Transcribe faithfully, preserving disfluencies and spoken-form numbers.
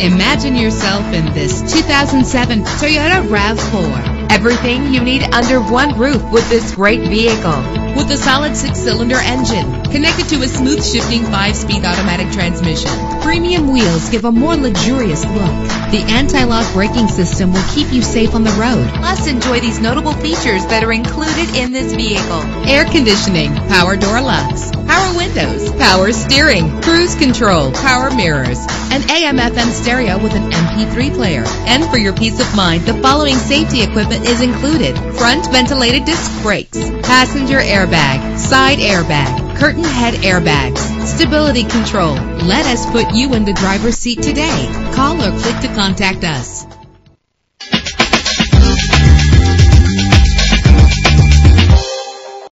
Imagine yourself in this two thousand seven Toyota RAV four. Everything you need under one roof with this great vehicle. With a solid six-cylinder engine connected to a smooth shifting five-speed automatic transmission, premium wheels give a more luxurious look. The anti-lock braking system will keep you safe on the road. Plus, enjoy these notable features that are included in this vehicle: Air conditioning, power door locks, power windows, power steering, cruise control, power mirrors, an A M F M stereo with an M P three player. And for your peace of mind, the following safety equipment is included: front ventilated disc brakes, passenger airbag, side airbag, curtain head airbags, stability control. Let us put you in the driver's seat today. Call or click to contact us.